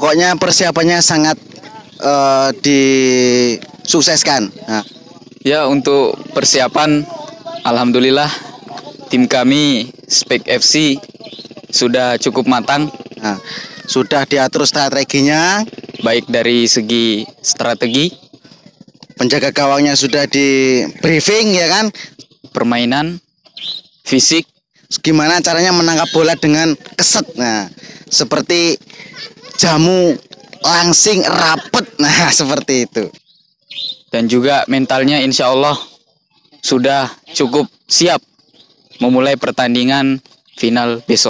Pokoknya persiapannya sangat disukseskan. Nah, Ya, untuk persiapan alhamdulillah tim kami Spek FC sudah cukup matang, nah, sudah diatur strateginya, baik dari segi strategi, penjaga gawangnya sudah di briefing ya kan, permainan, fisik, gimana caranya menangkap bola dengan keset. Nah, seperti jamu langsing rapet. Nah, seperti itu. dan juga mentalnya insya Allah sudah cukup siap memulai pertandingan final besok.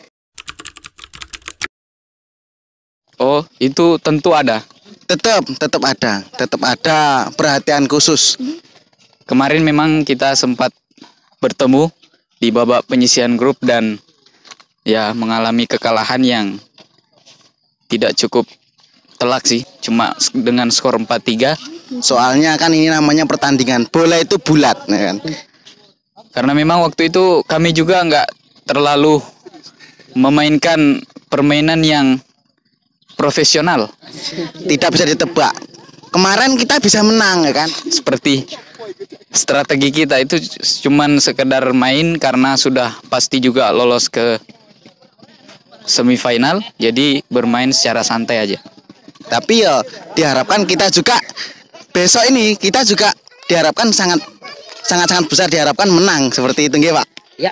Oh, itu tentu ada. Tetap ada perhatian khusus. Kemarin memang kita sempat bertemu di babak penyisihan grup dan ya mengalami kekalahan yang tidak cukup telak sih, cuma dengan skor 4-3. Soalnya kan ini namanya pertandingan, bola itu bulat ya kan. Karena memang waktu itu kami juga nggak terlalu memainkan permainan yang profesional. Tidak bisa ditebak. Kemarin kita bisa menang ya kan. Seperti strategi kita itu cuman sekedar main karena sudah pasti juga lolos ke semifinal, jadi bermain secara santai aja. Tapi ya diharapkan kita juga besok ini kita juga diharapkan sangat besar diharapkan menang seperti itu nggih, Pak. Ya.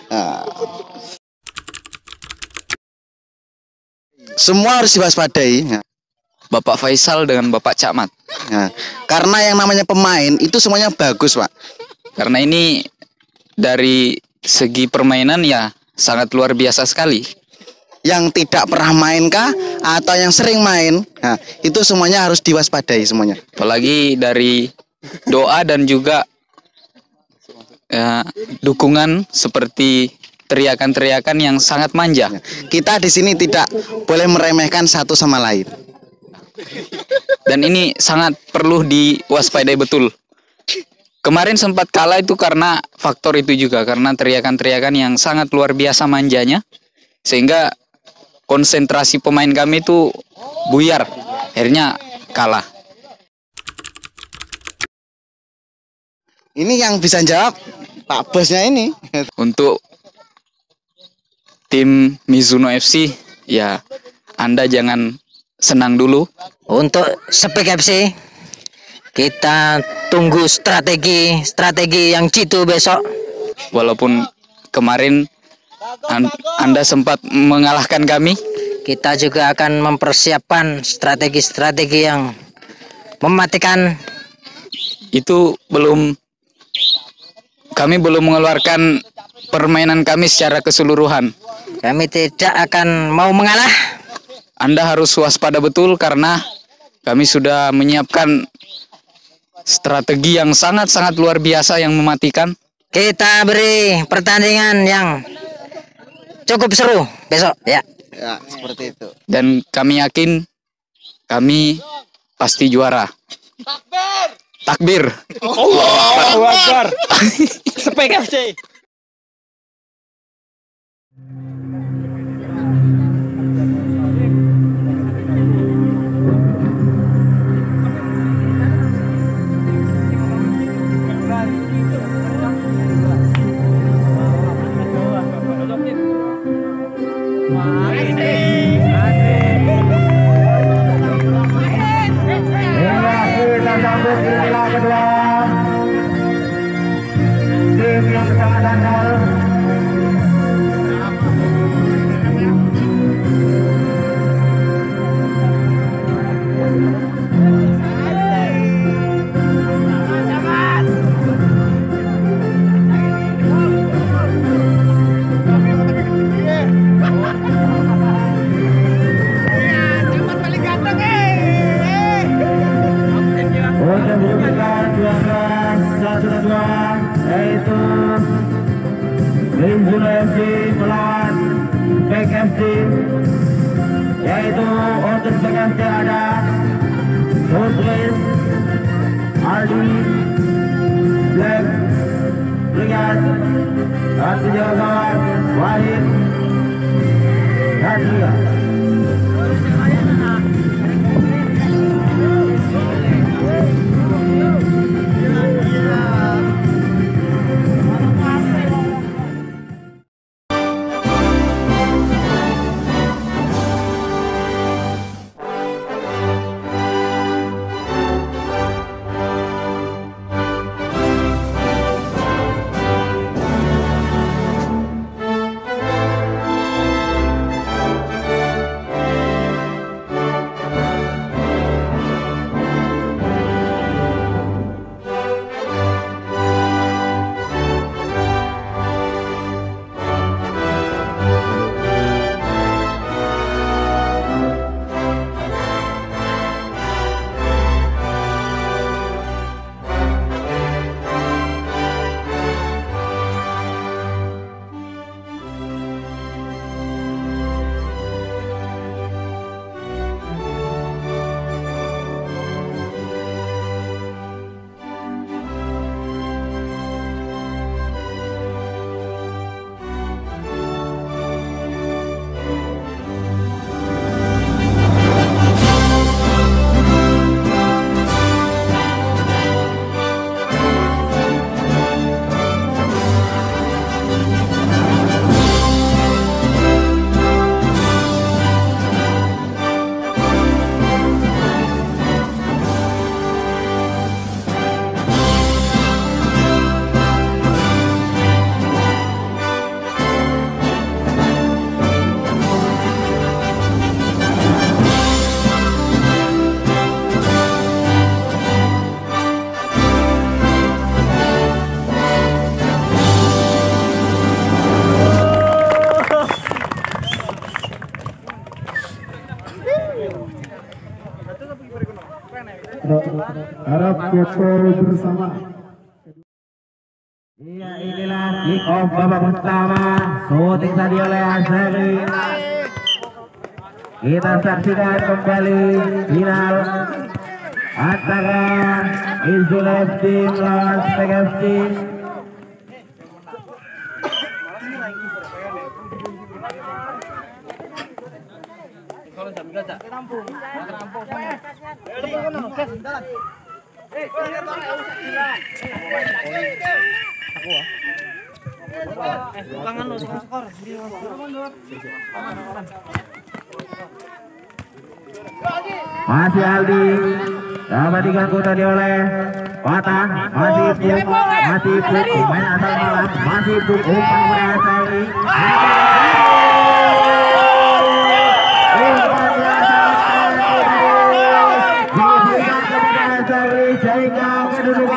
Semua harus diwaspadai. Bapak Faisal dengan Bapak Cakmat. Nah, karena yang namanya pemain itu semuanya bagus, Pak. Karena ini dari segi permainan ya sangat luar biasa sekali. Yang tidak pernah main kah atau yang sering main, nah, itu semuanya harus diwaspadai semuanya. Apalagi dari doa dan juga ya, dukungan seperti teriakan-teriakan yang sangat manja. Kita di sini tidak boleh meremehkan satu sama lain. Dan ini sangat perlu diwaspadai betul. Kemarin sempat kalah itu karena faktor itu juga, karena teriakan-teriakan yang sangat luar biasa manjanya, sehingga konsentrasi pemain kami itu buyar, akhirnya kalah. Ini yang bisa jawab Pak Bosnya ini. Untuk tim Mizuno FC, ya Anda jangan senang dulu. Untuk Spek FC kita tunggu strategi yang jitu besok. Walaupun kemarin Anda sempat mengalahkan kami, Kita juga akan mempersiapkan strategi-strategi yang mematikan. itu kami belum mengeluarkan permainan kami secara keseluruhan. Kami tidak akan mau mengalah. Anda harus waspada betul karena kami sudah menyiapkan strategi yang sangat-sangat luar biasa yang mematikan. Kita beri pertandingan yang cukup seru besok ya. Ya, seperti itu. Dan kami yakin kami pasti juara. Takbir. Allahu Akbar. Spek FC. Yaitu Mizuno FC melawan Spek FC, yaitu untuk Spek FC ada Sutris, Aldi, Black, Rigas, Ratu Jawa, Wahid, dan Ria. foto bersama. Iya, inilah kick off babak pertama. Shooting tadi oleh Azhari. Kita saksikan kembali final antara Izul FC melawan Spek FC. Masih Aldi, dapat diganggu tadi oleh Patah, masih Buk, main asal malam, masih Buk, umpan kepada Azhari. Sehingga kedudukan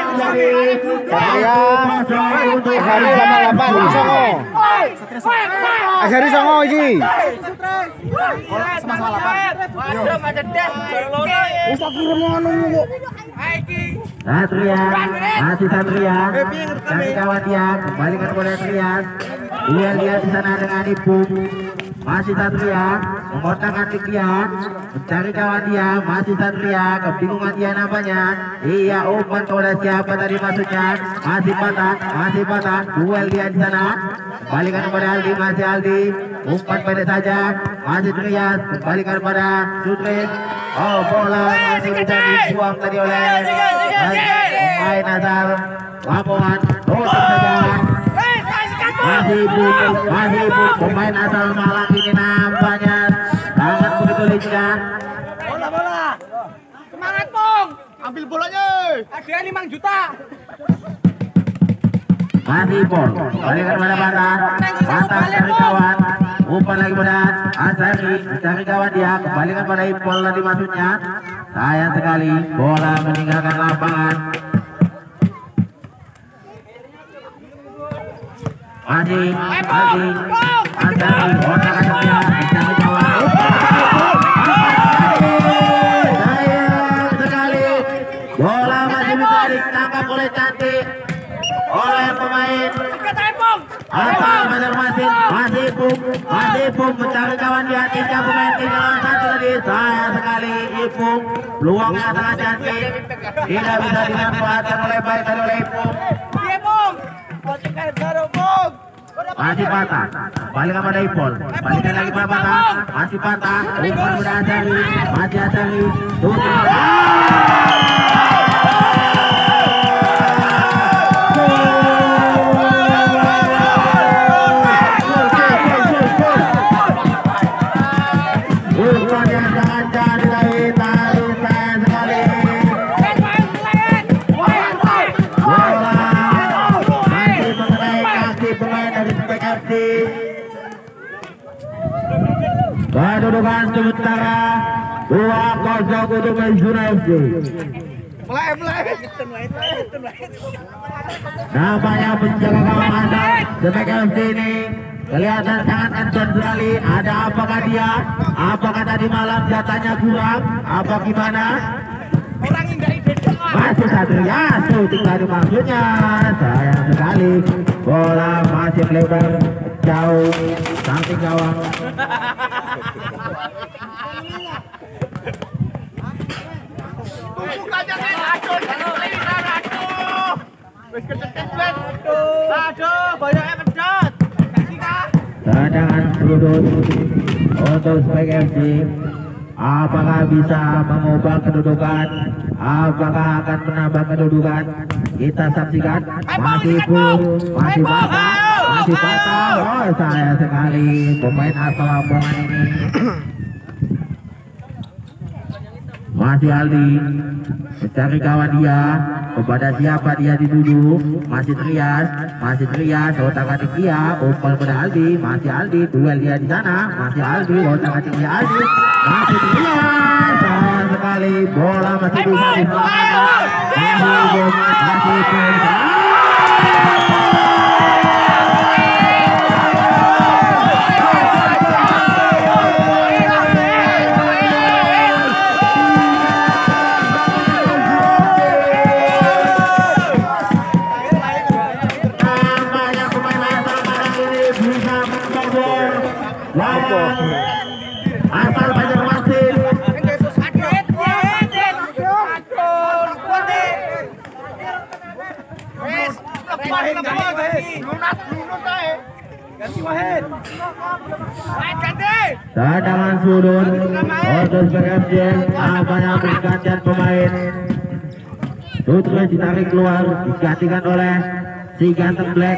Azhari sama 8 Songo. Azhari Songo iki. Satria, masih Satria, kaki kawan dia, kembalikan kepada Trias. Dia lihat di sana dengan Ibu. Masih Satria, mengotakkan dia, mencari kawan dia, masih Satria, kebingungan dia namanya. Iya, umpan kepada siapa tadi maksudnya? Masih patah, duel dia di sana. Kembalikan kepada Aldi, masih Aldi, umpan pendek saja, masih Trias, kembalikan kepada Sutris. Oh, bola masih bisa dibuang tadi oleh pemain asal Lamongan. Tutup saja. Masih ibu pemain asal Malang ini nampaknya sangat begitu lincah. Bola. Semangat, Pong. Ambil bolanya. Ada 5 juta. Masih Pol, balikan pada Patah cari kawan, umpan lagi pada Azhari, cari kawan dia, kembalikan pada Ipol tadi maksudnya. Sayang sekali, bola meninggalkan lapangan. Masih Azhari, otak dia, cari kawan. Sayang sekali, bola masih bisa ditangkap oleh Cantik. Oleh pemain Asal Banjarmasin, masih Ipung mencari kawan dia, 3 pemain 3 lawan 1 tadi. Sayang sekali Ipung, peluangnya sangat cantik, tidak bisa dimanfaatkan oleh baik tadi oleh Ipung. Masih Patah, balikan pada Ipol, balikan lagi pada Patah, masih Patah, umpan pada Azhari, masih Azhari, kedudukan sementara 2-0 untuk Maizuna FC. Namanya penjaga gawang anda Spek FC ini kelihatan sangat kencang sekali. Ada apakah dia? Apakah tadi malam jatahnya kurang? Apa gimana? Masih Satria, shooting tadi maksudnya. Sayang sekali, bola masih melebar jauh samping gawang. Cadangan sudut untuk Spek FC. Apakah bisa mengubah kedudukan? Apakah akan menambah kedudukan? Kita saksikan. Masih patah. Oh, sayang sekali pemain asal Lamongan ini. Masih Aldi mencari kawan dia, kepada siapa dia dituju. Masih Trias, otak-atik dia, umpan pada Aldi, masih Aldi, duel dia di sana, masih Aldi, otak-atik dia Aldi, masih Trias, sayang sekali, bola masih bisa diselamatkan, masih lawan asal Banjarmasin. Cadangan sudut untuk bergantian apanya pergantian pemain. Sutra ditarik keluar digantikan oleh si ganteng Black.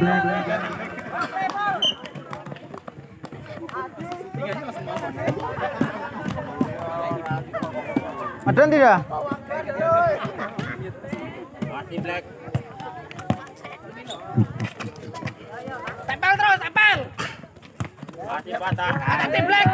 Ada tidak? Tempel terus, tempel. Nanti Black.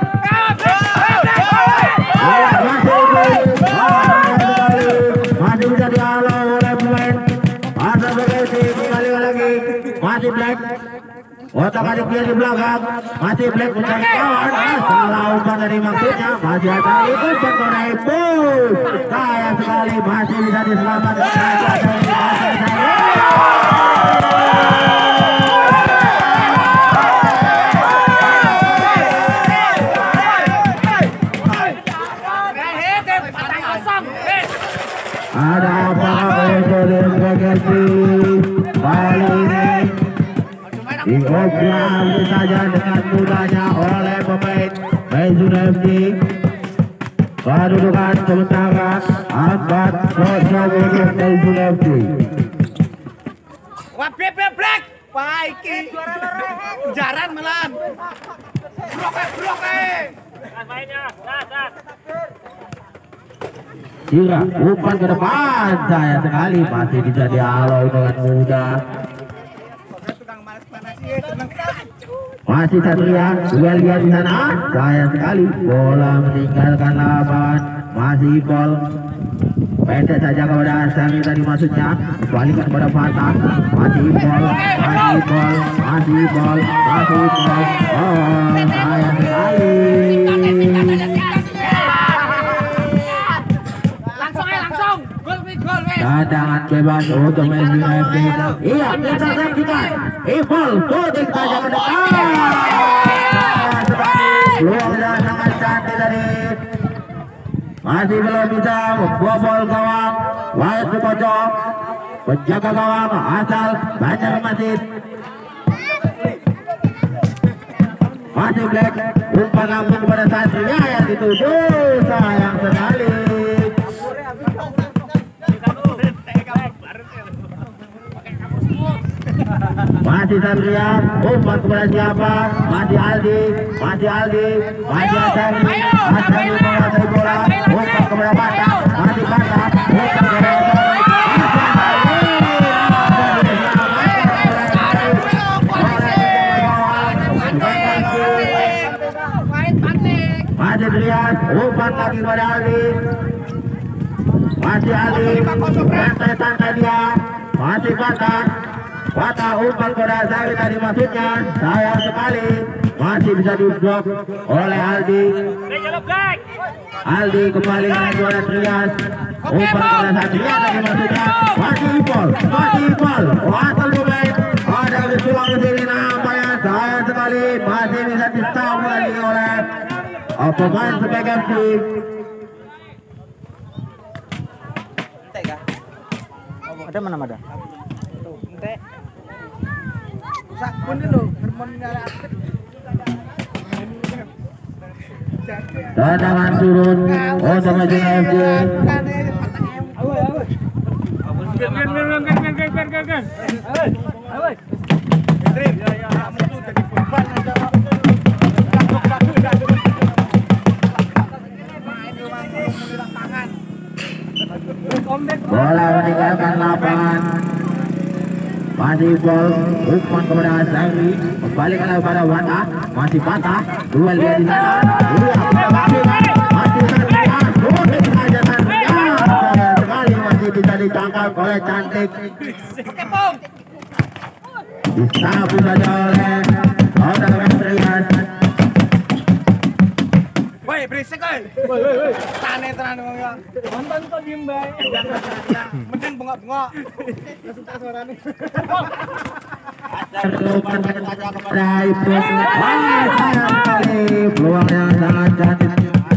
Masih bisa dihalau oleh pemain. Asal berganti kembali lagi. Masih Black. Otak adik dia di belakang. Masih Black mencari kawan. Salah umpan dari maksudnya. Masih ada itu pengenai pun. Sayang sekali masih bisa diselamatkan. Ada apa untuk berganti kali ini diobrak saja dengan mudahnya oleh pemain Maizuna FC. Kedudukan sementara 4-0 untuk Maizuna FC. Wah, Black. Wah, iki jaran melan. Blok. Mainnya, Jika umpan ke depan, saya sekali masih bisa dihalau dengan mudah. Masih Satria, duel dia di sana. Saya sekali bola meninggalkan lapangan. Masih Ipol. Pendek saja kepada Sami tadi maksudnya. Balikan kepada Fatah. Masih Ipol. Oh, saya sekali. Cadangan bebas untuk Maizuna FC. Iya, kita saksikan. Ipol, puting saja ke depan. Luar dan sangat cantik tadi. Masih belum bisa membobol gawang. Wahid Sukoco, penjaga gawang asal Banjarmasin. Masih Black, umpan langsung kepada Satria yang dituju. Sayang sekali. Masih Satria, umpan kepada siapa? Masih Aldi. Asari menguasai bola, umpan kepada Fatah. Masih Fatah, umpan kepada Masih Trias, umpan lagi kepada Aldi. Masih Aldi, santai dia. Masih Fatah umpan kepada Sari tadi maksudnya. Sayang sekali masih bisa diblok oleh Aldi. Aldi kembali dengan kepada Trias. Umpan kepada Satria tadi maksudnya. Masih Ipol. Asal pemain ada disulang ke sini nampaknya. Sayang sekali masih bisa disamu lagi oleh pemain sebagai FC. Ada mana ada? Cadangan turun untuk Maizuna FC. Bola meninggalkan lapangan. Masih Ipol, umpan kepada Sari, kembalikan kepada Fatah. Masih Fatah, duel dia di sana. Masih Satria, sulit saja Satria. Sayang sekali masih bisa ditangkap oleh Cantik. Disapu saja oleh Saudara Trias. Woi, berisik oi. Tenan wong ya. Nonton kok diem bae. Mending bengok-bengok. Langsung tak suarane. Umpan kepada Ipung. Sayang sekali peluang yang sangat cantik.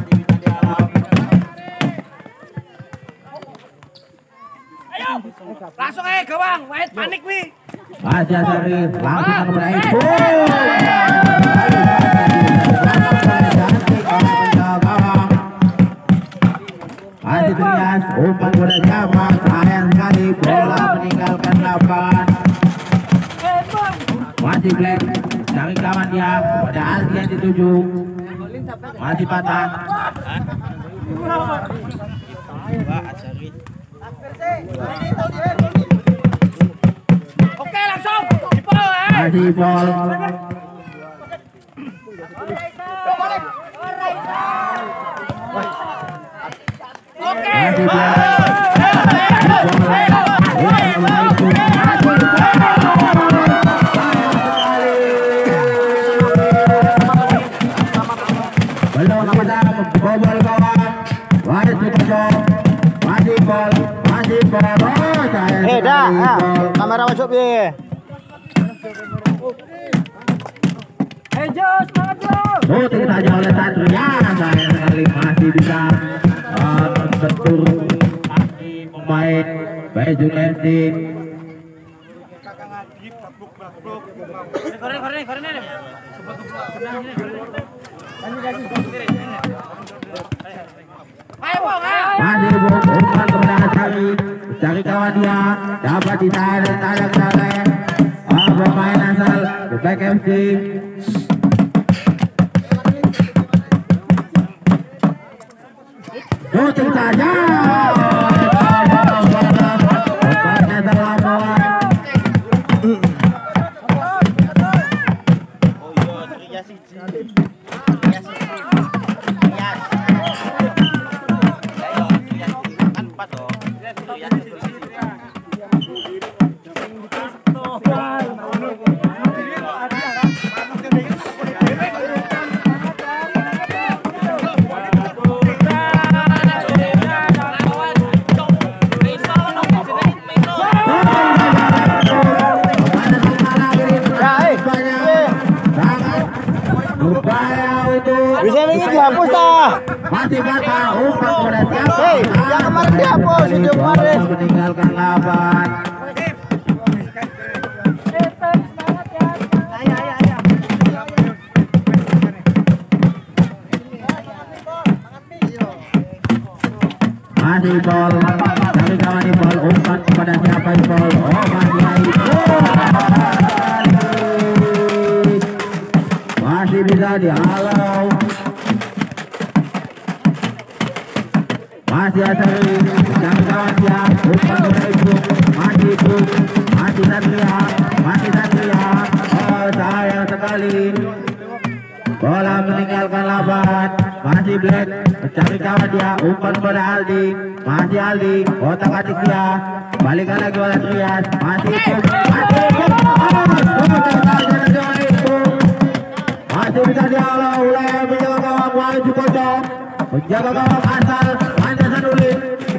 Langsung gawang, Wahid panik wi. Masih Asari langsung kepada Ipung. Masih Trias, umpan kepada Jamal. Sayang sekali bola meninggalkan lapangan. Masih Black dari kawan dia pada Aldi yang dituju. Masih patah. Oke langsung. Masih bol. Oke. Masih Black. Belum kita bobol kawan. Masih bol. Masih bol. Masih bol. Oh, sayang sekali dah, bol. kamera masuk piye? Jos, semangat Jos. Shooting saja oleh Satria. Sayang sekali masih bisa betul pemain baju Lensin. Masih umpan kepada Asari, cari kawan dia, dapat ditarik pemain asal Back FC. Shooting saja. Umpannya terlampau. Bisa ini dihapus dah. Masih patah umpan kepada siapa? Hei, yang kemarin dihapus, video kemarin. Meninggalkan lawan. Masih bol, tapi kawan bol umpan kepada siapa bol? Oh masih bisa dihalau. Masih Asari, tapi kawan dia umpan kepada Ipung. Masih Satria. Oh sayang sekali. Bola meninggalkan lawan. Masih Black mencari kawan dia, umpan kepada Aldi. Masih Aldi, otak atik dia. Balikan lagi oleh Trias. Masih Ipung. Masih bisa dihalau oleh penjaga gawang Wahid Sukoco. Penjaga gawang asal Anja Sanudin.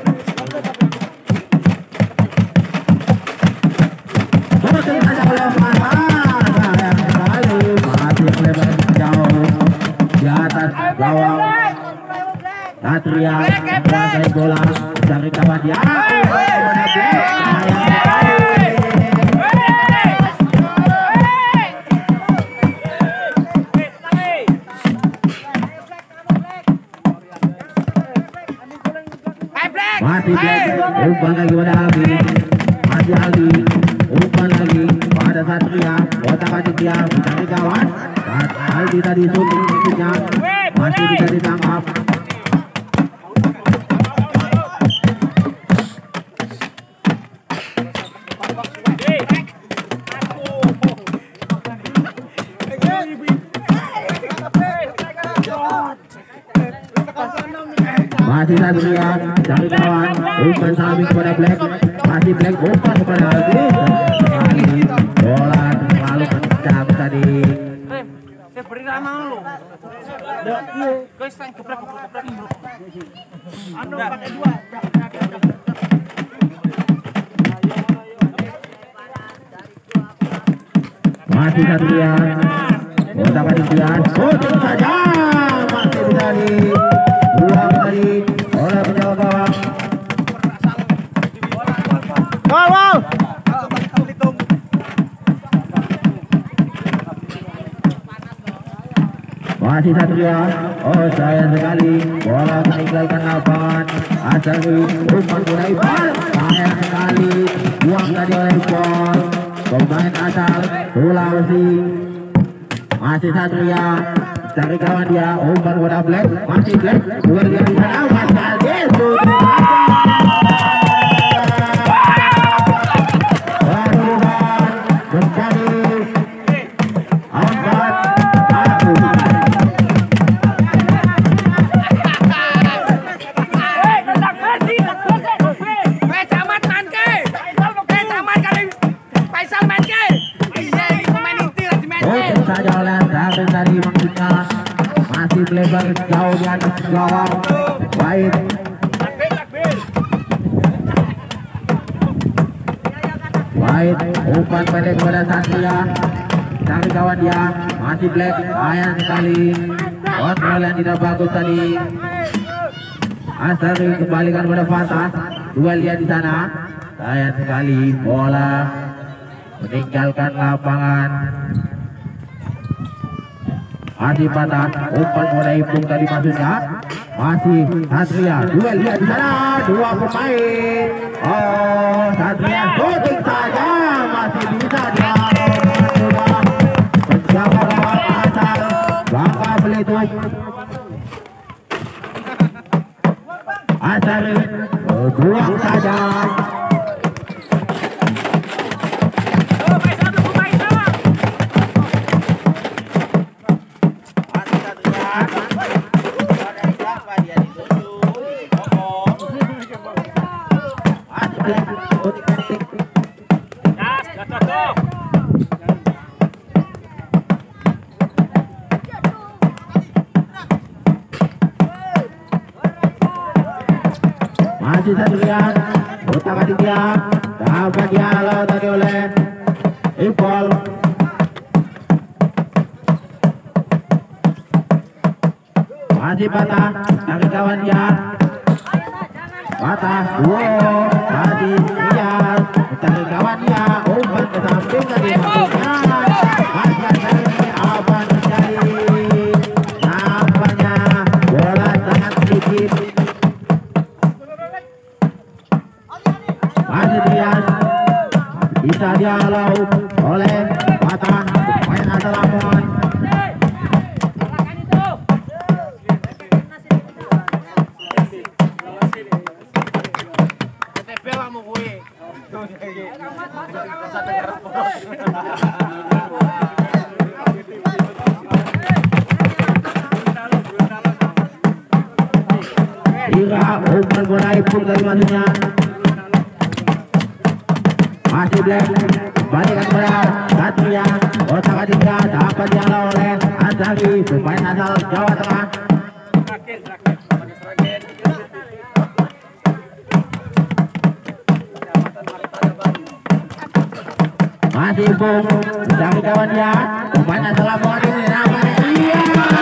Shooting saja oleh Mas. Sayang sekali masih melebar jauh di atas gawang Satria. Menguasai bola dari kawan dia. Masih Black, umpan lagi pada Aldi. Masih Aldi, umpan lagi pada Satria. Otak atik dia mencari kawan. Aldi tadi shooting maksudnya masih bisa ditangkap. Masih Satria, cari kawan, umpan samping kepada Black. Masih Black, umpan kepada Aldi. Bola terlalu kencang tadi. Saya beri ramah lu. Guys, gebrak. Anu pakai dua. Masih Satria. Bola Trias. Shooting saja. Masih bisa dibuang tadi oleh penjaga gawang. Gol. Masih Satria. Oh sayang sekali bola meninggalkan lapangan. Asari umpan bola Ipal. Sayang sekali buang tadi oleh Ipal. Pemain asal Sulawesi. Masih Satria cari kawan dia. Umpan bola Black. Masih Black. Luar dia di sana. Masih Aldesu. Masih lebar jauh di atas gawang. Baik. Baik, umpan pendek kepada Satria. Cari kawan dia. Masih Black. Sayang sekali. Kontrol yang tidak bagus tadi. Asari kembalikan pada Fatah. Duel dia di sana. Sayang sekali bola meninggalkan lapangan. Masih Patah, umpan bola Ipung tadi maksudnya. Masih Satria, duel dia di sana, dua pemain. Oh, Satria shooting saja, masih bisa dia. Penjaga gawang asal Bangka Belitung. Asari buang saja. Masih Satria, Utama Ditya, dapat dihalau tadi oleh Ipol. Masih Patah, cari kawan dia. Patah, wow, masih dia, cari kawan dia. Umpan ke samping tadi maksudnya. Masih Satria, apa terjadi? Nampaknya bola sangat sedikit. Masih Trias bisa dihalau oleh Patah, main asal Lamongan. Ira umpan bola Ipung dari maksudnya. Masih Black, balikan bola Satria. Otak Aditya dapat dihalau oleh Azhari, pemain asal Jawa Tengah. Masih Ipung, cari kawan dia. Pemain asal Lamongan ini namanya iya.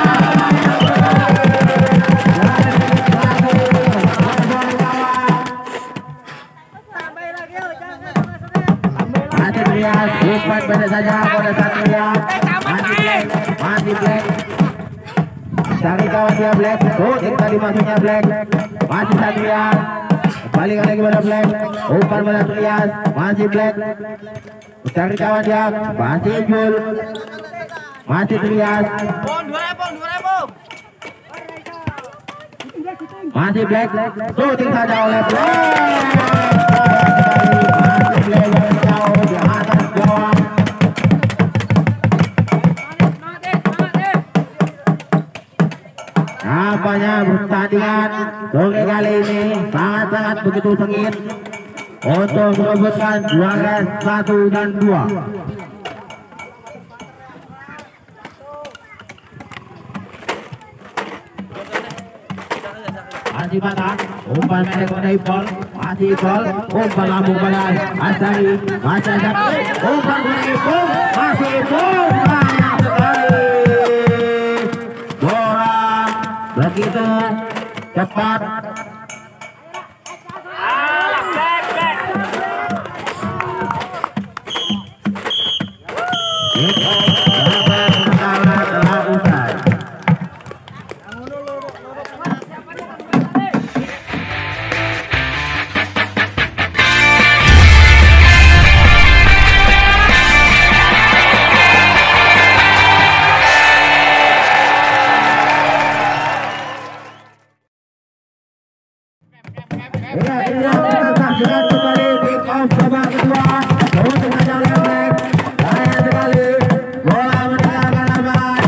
Masih Trias, umpan pendek saja pada Satria. Masih Black. Cari kawan dia Black. Shooting tadi maksudnya Black. Masih Satria. Balikan lagi pada Black. Umpan pada Trias. Masih Black. Cari kawan dia. Masih Jul. Masih Trias. Masih Black. Shooting saja oleh Black. Masih Black jauh di atas gawang. Nampaknya pertandingan sore kali ini sangat-sangat begitu sengit untuk merebutkan juara 1 dan 2. Masih Patah, umpan pendek pada Ipol. masih gol, umpan lambung bola Asari, masih ada umpan berikut, masih banyak sekali bola begitu cepat. Telah usai. Saksikan kembali kick off babak kedua untuk mengejar lebrek. Sayang sekali bola meninggalkan lapangan.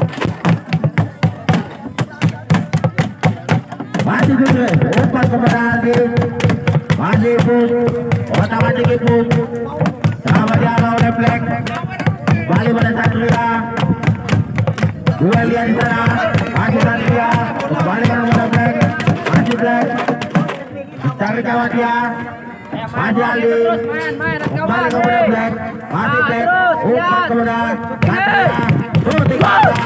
Masih Putri, umpan kepada Aldi. Masih Pung, otak tinggi Pung. Sama dialau lebrek. Kembali pada Satria. Dua lihat di sana. Masih Satria. Kembali pada lebrek. Masih Black. Cari kawan dia, masih Ali, kembali kepada Black, masih Black, umpan kepada Satria, shooting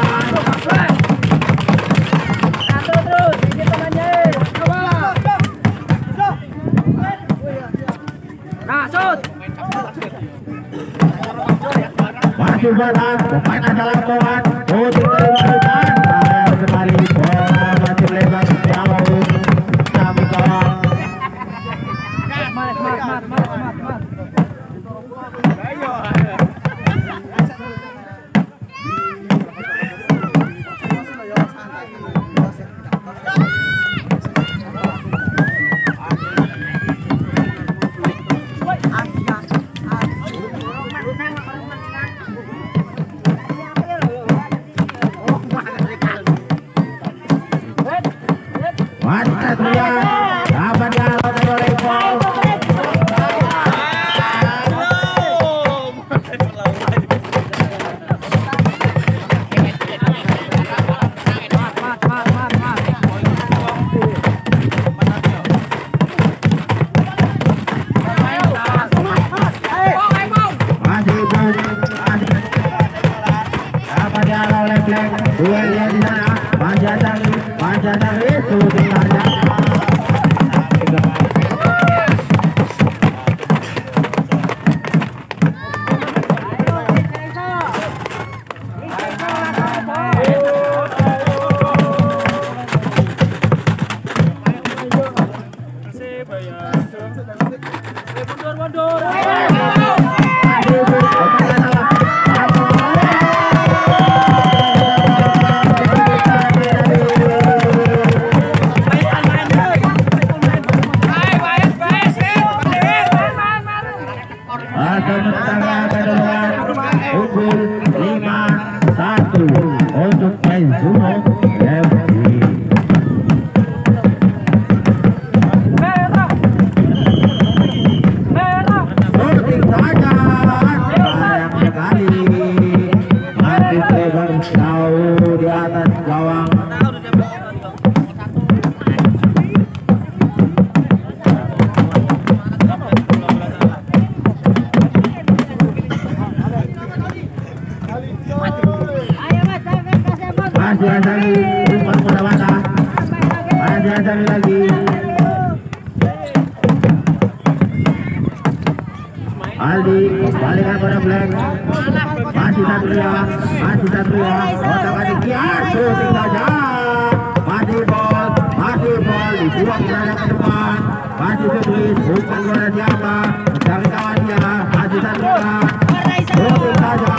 masih Batas, pemain adalah Tomat, shooting dari Batas, sayang sekali bola masih lebar jauh, kami kawan. Satria dapat dialog oleh Paul. Masih Bung, dapat dialog oleh Black. Duel dia di sana. Panjatari shooting saja. Unggul 5-1 untuk Pensumo FC. Shooting saja, sayang sekali masih lebar jauh di atas gawang. Masih Asari, umpan kepada Mata. Masih Asari lagi. Aldi, kembalikan pada Black. Masih Satria, otak adik kias, shooting saja. Masih bol, dibuang ke depan. Masih Sudris, umpan kepada siapa? Mencari kawan dia, masih Satria, shooting saja.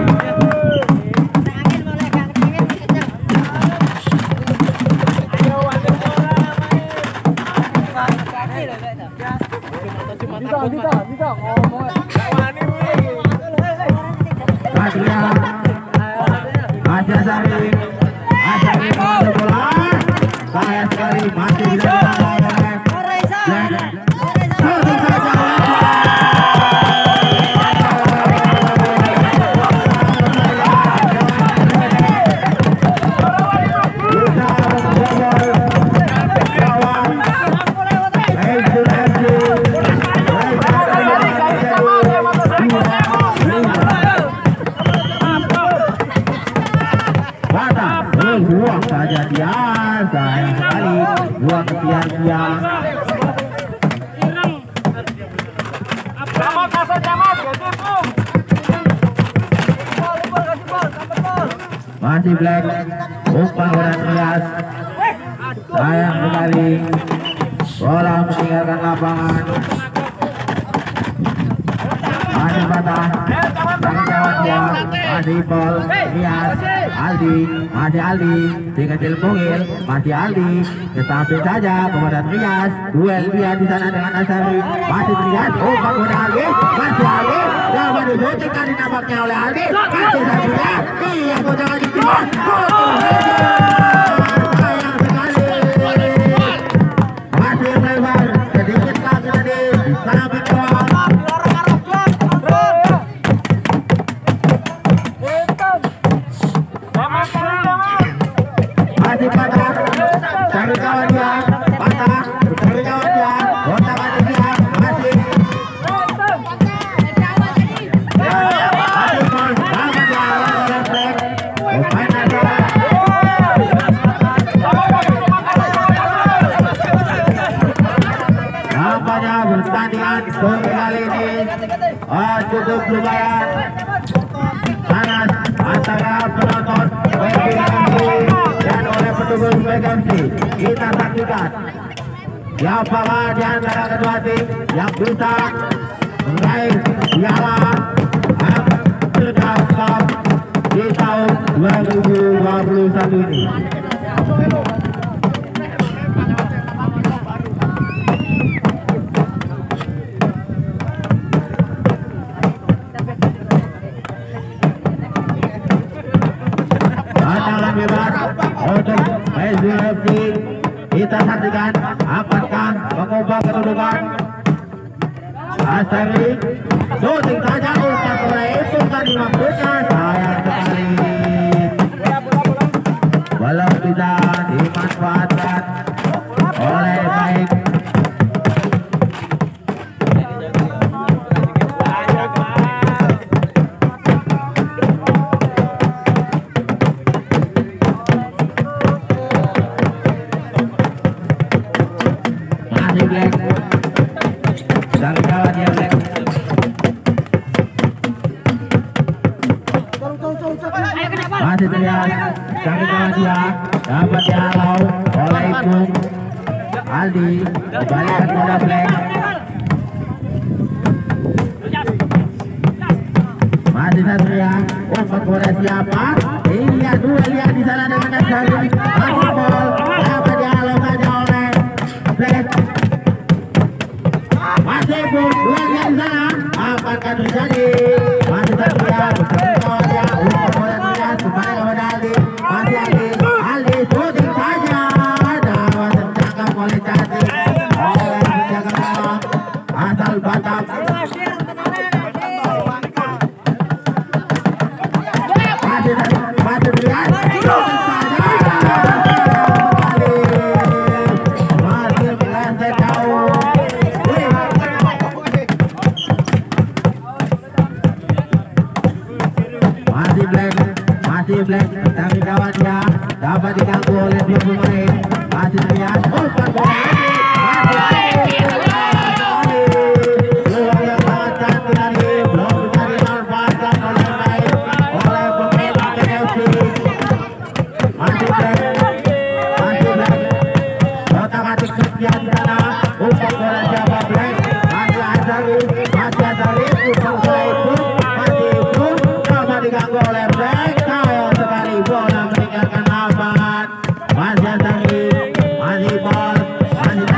Satria, Asari mengambil bola. Sayang sekali masih tidak oleh Black. Shooting saja. Kita membobol kawan. buang saja dia, sayang sekali, buang ke tiang. Masih Black, umpan orang Rias, sayang sekali, bola meninggalkan lapangan. Masih patah, dari kawan dia, masih bol, Rias, Aldi, masih Aldi, dikecil bungil, masih Aldi, tetapi saja kemudian Rias, duel dia di sana dengan Asari, masih Rias, umpan kepada Aldi, masih Aldi, dapat dibuktikan dinampaknya oleh Aldi, masih saja, iya jangan diterima, sayang sekali, masih melebar, sedikit lagi tadi, di sana bawah. Masih patah, cari kawan dia, patah, cari kawan dia, otak hati dia, masih gol, dapat dia oleh Black, pemain asal. Nampaknya pertandingan sore kali ini cukup lumayan panas antara penonton PGMC dan oleh pendukung PGMC. Kita saksikan siapakah di antara kedua tim yang bisa meraih piala Afrika Cup di tahun 2021 ini. Tantangan bebas untuk PSFC. Kita saksikan apakah mengubah kedudukan. Asari shooting saja, umpan oleh itu tadi maksudnya, sayang sekali belum bisa dimanfaatkan oleh baik. Masih Black, sang kawan dia Black. Masih terlihat sang kawan dia dapat dihalau oleh Ipung Aldi, kembalikan kepada Black. Masih Satria, umpan kepada siapa? Iya, dua lihat di sana dengan Asari. Masih bol, dapat dihalau saja oleh Black. Masih Ipung, dua lihat di sana. Apakah terjadi? Masih Satria, bersama kawannya, umpan kepada Rias, kembali kepada Aldi. Masih Aldi, Aldi shooting saja, dapat terjangkau oleh Cantik, oleh penjaga gawang asal Batam. Masih Rias, shooting saja, masih meleset jauh. Masih Black, tapi kawannya dapat diganggu oleh dua pemain. Masih Rias, umpan bola yang sangat cantik tadi, belum bisa dimanfaatkan oleh baik oleh pemain PGMC. Masih Black, otak-atik sekian di sana, umpan bola siapa Black, masih Asari, umpan bola itu, masih itu, dapat diganggu oleh Black. Bola meninggalkan lapangan, masih Asari, masih bol, masih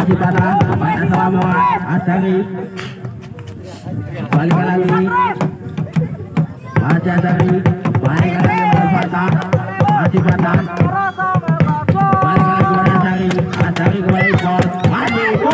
masih patah, mainan Samoa, Asari. Balikan lagi, masih Asari, balikan lagi patah, masih patah. Balikan lagi kepada Asari, Asari kembali gol, masih gol,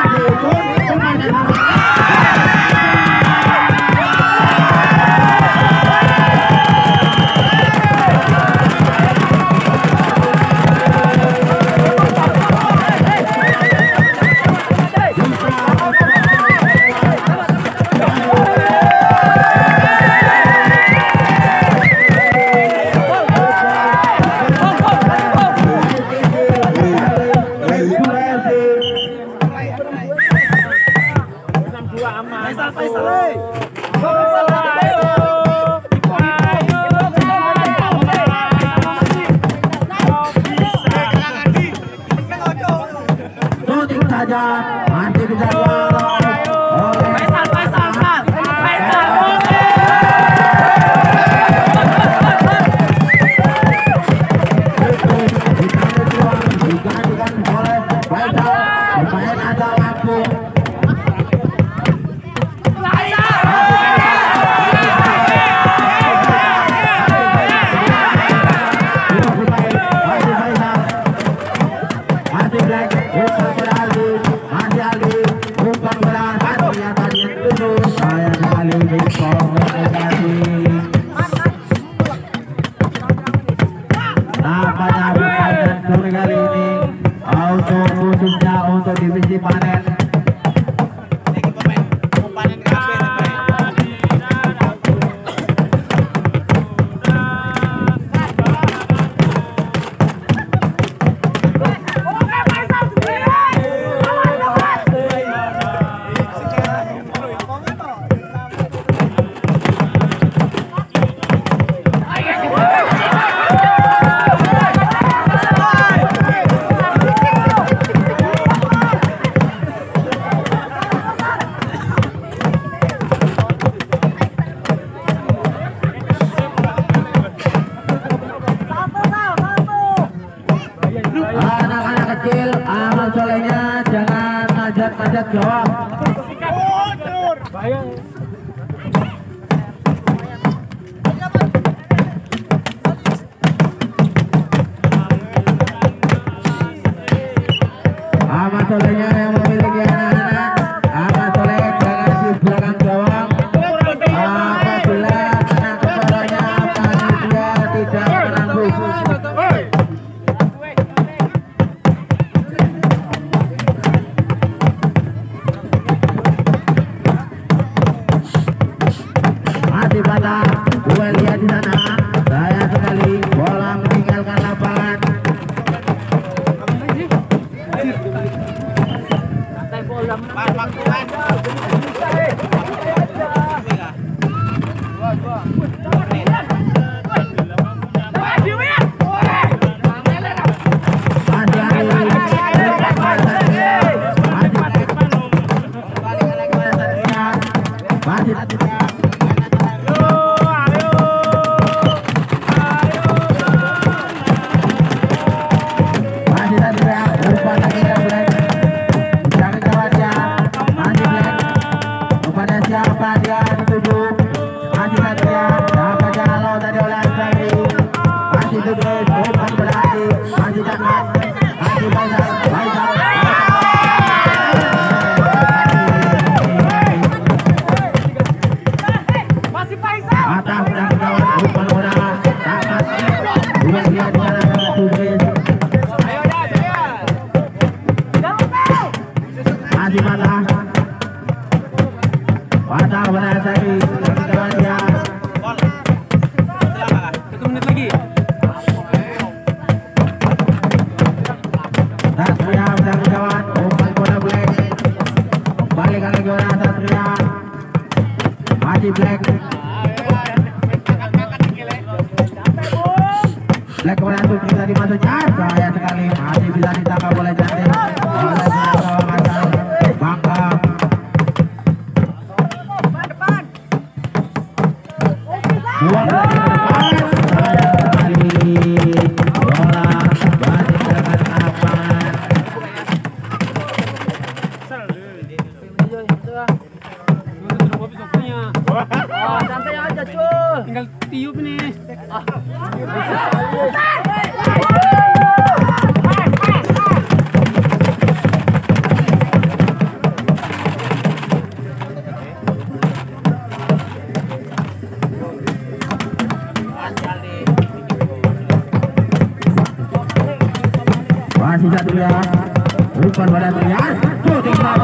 untuk divisi panen. Anak-anak kecil, amal solehnya jangan najat-najat jawab. Amal solehnya yang memiliki anak-anak, amal soleh jangan di belakang gawang. Apabila anak kepalanya panitia tidak menangguh. Masih patah, gue lihat di sana, saya sekali bola meninggalkan lapangan. Siapa dia dituju? Masih Satria, dapat kalau tadi oleh Asari. Masih Tugres, bukan berarti masih Tangan, masih Faisal, Masih Faisal. Mata sudah kawan, bukan orang dapat. Bukan dia di sana dengan Tugres. Masih patah. Patah kepada Asari, kawan dia. 1 menit lagi. Satria sedang kawan, umpan bola Black. Balikan lagi oleh Satria. Masih Black. Black kepada Sukri tadi masuknya. Bahaya sekali, masih bisa ditangkap oleh Jantin. Oleh Bangka. Buang lagi ke depan. Sayang sekali. Bola balik dengan lapangan. Masih Satria. Umpan pada Trian. Shooting bola.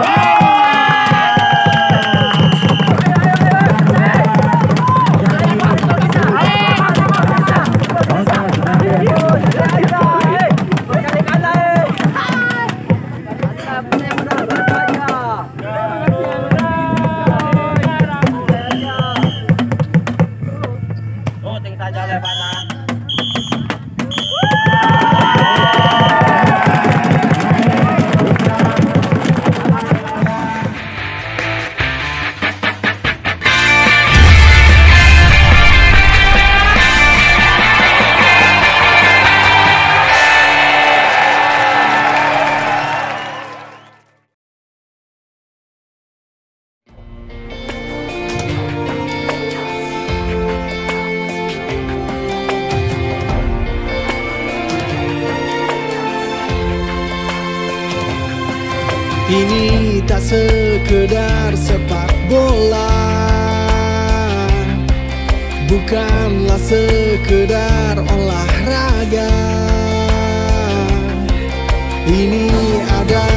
Ini tak sekedar sepak bola, bukanlah sekedar olahraga. Ini ada